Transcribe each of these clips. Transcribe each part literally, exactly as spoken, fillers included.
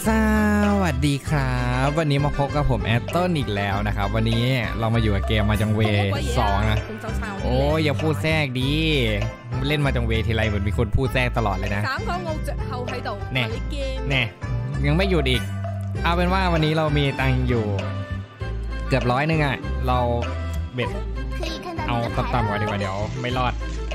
สวัสดีครับวันนี้มาพบกับผมแอตต้นอีกแล้วนะครับวันนี้เรามาอยู่กับเกมมาจังเวสองนะโอ้ยอย่าพูดแทรกดีเล่นมาจังเวทีไรเหมือนมีคนพูดแทรกตลอดเลยนะแน่แน่ยังไม่หยุดอีกเอาเป็นว่าวันนี้เรามีตังค์อยู่เกือบร้อยนึงอ่ะเราเบ็ดเอาต่ำๆกว่าดีกว่าเดี๋ยวไม่รอด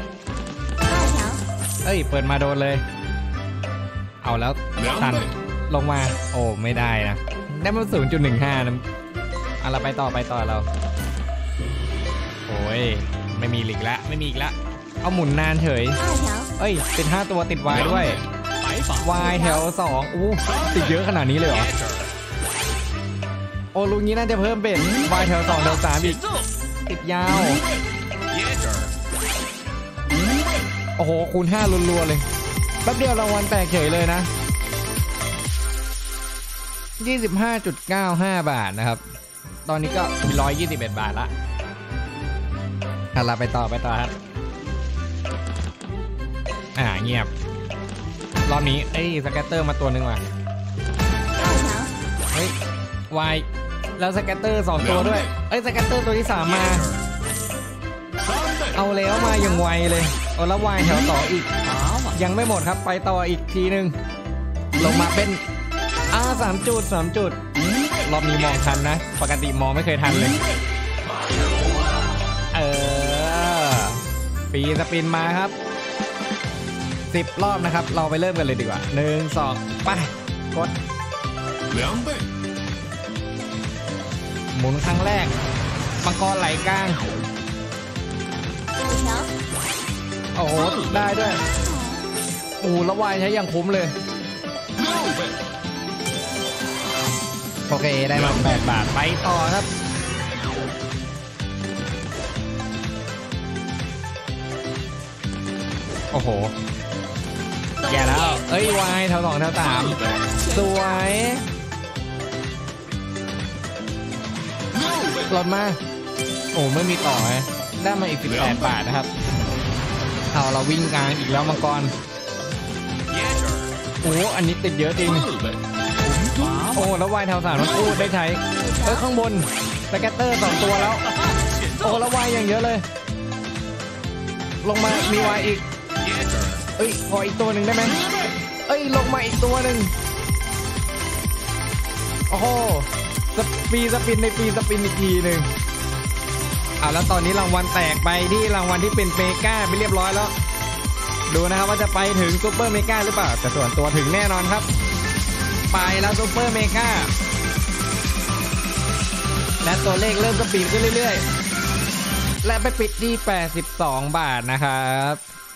เอ้ยเปิดมาโดนเลยเอาแล้วตันลงมาโอ้ไม่ได้นะได้มา ศูนย์จุดหนึ่งห้า นะเอาเราไปต่อไปต่อเราโอ้ยไม่มีอีกแล้วไม่มีอีกแล้วเอาหมุนนานเฉยเอ้ยติดห้าตัวติด Y ด้วย Y แถวสองอู้ติดเยอะขนาดนี้เลยเหรอโอ้ลุงนี้น่าจะเพิ่มเป็น Y แถวสองแถวสามอีกติดยาวโอ้โหคูณห้ารัวๆเลยแป๊บเดียวรางวัลแตกเฉยเลยนะ ยี่สิบห้าจุดเก้าห้า บาทนะครับตอนนี้ก็มีหนึ่งร้อยยี่สิบเอ็ดบาทละเอาล่ะไปต่อไปต่อครับอ่าเงียบรอบนี้ไอ้สแกตเตอร์มาตัวหนึ่งว่ะเฮ้ยวายแล้วสแกตเตอร์สองตัวด้วยเอ้ยสแกตเตอร์ตัวที่สามมาเอาแล้วมาอย่างไวเลยเอาแล้ววายแถวต่ออีกยังไม่หมดครับไปต่ออีกทีนึงลงมาเป็นอ่าสามจุดสามจุดรอบนี้มองทันนะปกติมองไม่เคยทันเลยเออปีสปินมาครับสิบรอบนะครับเราไปเริ่มกันเลยดีกว่าหนึ่งสองไปกดหมุนครั้งแรกมังกรไหลกลางโอ้โหได้ด้วยโอ้แล้ววายใช้อย่างคุ้มเลยโอเคได้มาแปดบาทไปต่อครับโอ้โหแย่แล้วเอ้ยวายแถวสองแถวสามสวยหล่นมาโอ้ไม่มีต่อไงได้มาอีกสิบแปดบาทนะครับเอาเราวิ่งกลางอีกแล้วมังกรโอ้อันนี้ติดเยอะจริงโอ้แล้ววายแถวสามมันพูดได้ใช้เอ้ยข้างบนสแกตเตอร์สองตัวแล้วโอ้แล้ววายอย่างเยอะเลยลงมามีวายอีกเอ้ยพออีกตัวหนึ่งได้ไหมเอ้ยลงมาอีกตัวหนึ่งโอ้โหสปีสปินในปีสปินอีกทีหนึ่งอ่าแล้วตอนนี้รางวัลแตกไปที่รางวัลที่เป็นเมกาไปเรียบร้อยแล้วดูนะครับว่าจะไปถึงซูเปอร์เมกาหรือเปล่าแต่ส่วนตัวถึงแน่นอนครับไปแล้วซูเปอร์เมกาและตัวเลขเริ่มก็ปีนขึ้นเรื่อยๆและไปปิดที่แปดสิบสองบาทนะครับ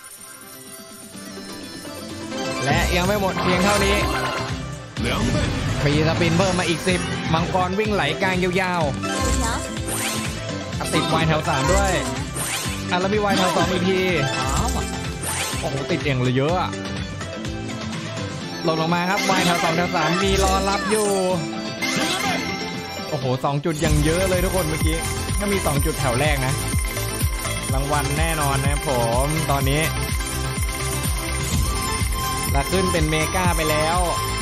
และยังไม่หมดเพียงเท่านี้ปีสปินเพิ่มมาอีกสิบมังกรวิ่งไหลกลางยาวๆติดวายแถวสามด้วยอ่ะแล้วมีวายแถวสองอีกทีโอ้โหติดเองเลยเยอะอะลงลงมาครับวายแถวสองแถวสามมีรอรับอยู่โอ้โหสองจุดยังเยอะเลยทุกคนเมื่อกี้ถ้ามีสองจุดแถวแรกนะรางวัลแน่นอนนะผมตอนนี้เราขึ้นเป็นเมกาไปแล้ว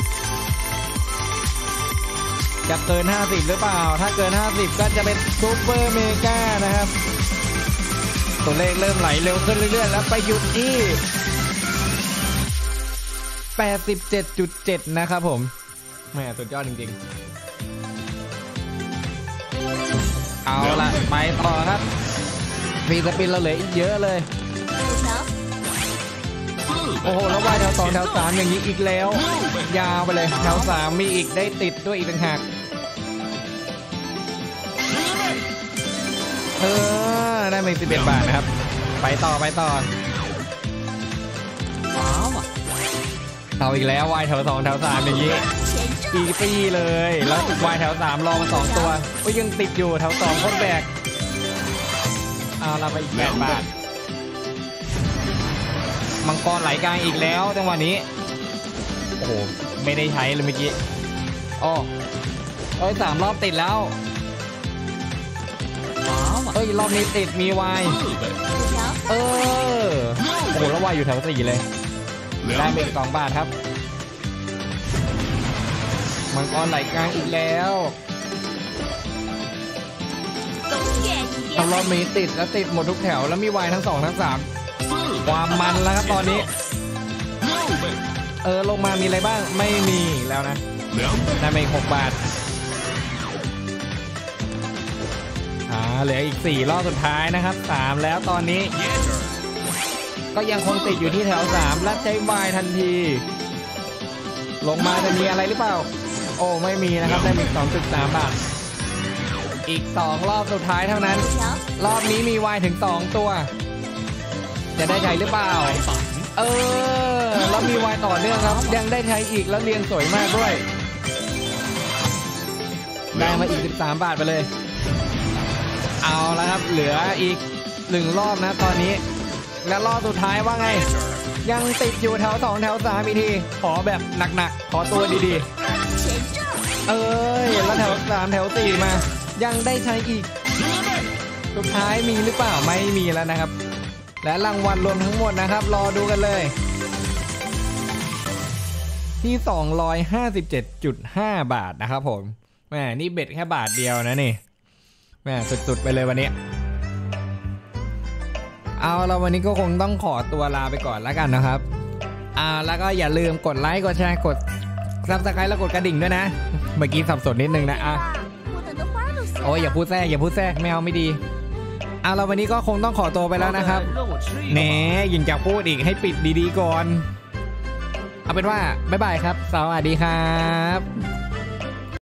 จะเกินห้าสิบหรือเปล่าถ้าเกินห้าสิบก็จะเป็นซูเปอร์เมกานะครับตัวเลขเริ่มไหลเร็วขึ้นเรื่อยๆแล้วไปหยุดที่ แปดสิบเจ็ดจุดเจ็ด นะครับผมแหมสุดยอดจริงๆเอาละไปต่อครับฟีสปินเราเหลืออีกเยอะเลยโอ้โหแล้ววายแถวสองแถวสามอย่างนี้อีกแล้วยาวไปเลยแถวสามมีอีกได้ติดด้วยอีกต่างหากเออได้มาสิบเอ็ดบาทนะครับไปต่อไปต่อเอาอีกแล้ววายแถวสองแถวสามอย่างนี้อีกตีเลยแล้ววายแถวสามรอมาสองตัวก็ยังติดอยู่แถวสองคนแบกเอาเราไปอีกแปดบาทมังกรไหลกลางอีกแล้วจังหวะนี้โอ้โหไม่ได้ใช้เลยเมื่อกี้อ๋อเอ้ยสามรอบติดแล้วเอ้ยรอบนี้ติดมีวายเออโอ้โหแล้ววายอยู่แถวสี่เลยได้ไปอีกสองบาทครับมังกรไหลกลางอีกแล้วเอารอบนี้ติดแล้วติดหมดทุกแถวแล้วมีวายทั้งสองทั้งสามความมันแล้วครับตอนนี้เออลงมามีอะไรบ้างไม่มีแล้วนะได้มาอีกหกบาทอ่าเหลืออีกสี่รอบสุดท้ายนะครับสามแล้วตอนนี้ก็ยังคงติดอยู่ที่แถวสามและใช้วายทันทีลงมาจะมีอะไรหรือเปล่าโอ้ไม่มีนะครับได้อีก สองจุดสาม บาทอีกสองรอบสุดท้ายเท่านั้นรอบนี้มีวายถึงสองตัวจะได้ใช้หรือเปล่าเออแล้วมีวายต่อเนื่องครับยังได้ใช้อีกแล้วเรียงสวยมากด้วยได้มาอีกสิบสามบาทไปเลยเอาแล้วครับเหลืออีกหนึ่งรอบนะตอนนี้และรอบสุดท้ายว่าไงยังติดอยู่แถวสองแถวสามอีกทีขอแบบหนักๆขอตัวดีๆเอ้ยแล้วแถวสามแถวสี่มายังได้ใช้อีกสุดท้ายมีหรือเปล่าไม่มีแล้วนะครับและรางวัลรวมทั้งหมดนะครับรอดูกันเลยที่ สองร้อยห้าสิบเจ็ดจุดห้า บาทนะครับผมแหมนี่เบ็ดแค่บาทเดียวนะนี่แหมสุดๆไปเลยวันนี้เอาเราวันนี้ก็คงต้องขอตัวลาไปก่อนแล้วกันนะครับอ่าแล้วก็อย่าลืมกดไลค์กดแชร์กดซับสไครต์แล้วกดกระดิ่งด้วยนะเมื่อกี้สับสนนิดนึงนะอ่ะโอ้ยอย่าพูดแทรกอย่าพูดแทรกไม่เอาไม่ดีเอาเราวันนี้ก็คงต้องขอตัวไปแล้วนะครับแหนยิงจะพูดอีกให้ปิดดีๆก่อนเอาเป็นว่าบ๊ายบายครับสวัสดีครับ